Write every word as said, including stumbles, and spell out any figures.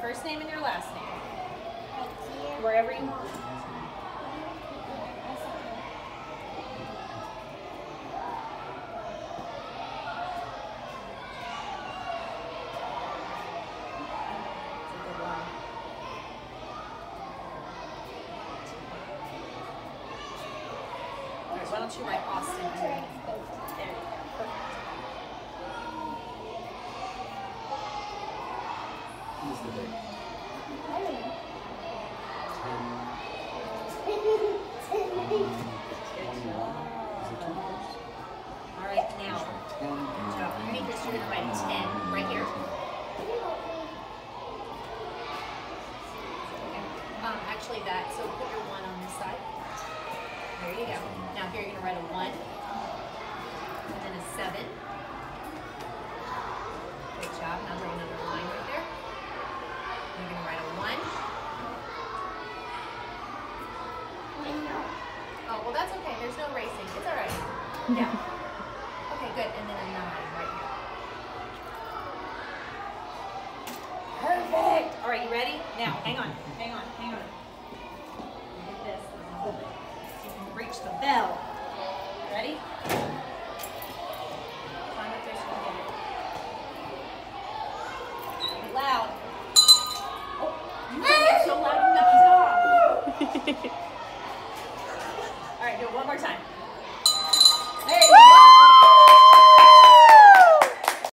first name and your last name. Thank you. Wherever you want. Why don't you write Austin underneath? There you go. Perfect. Who's the date? All right, now. So underneath this, you're going to write ten right here. Okay. Um, actually, that. So put your one on this side. There you go. Now here you're going to write a one, and then a seven. Good job. Now draw another line right there. You're going to write a one. Oh, well that's okay. There's no racing. It's all right. Yeah. Okay, good. And then a nine right here. Perfect. All right, you ready? Now, hang on. Hang on. Hang on. Get this. Hold it. Reach the bell. Ready? Climb up there so you can get it. Make it loud. Oh, you can make it so loud you knock it off. All right, do it one more time.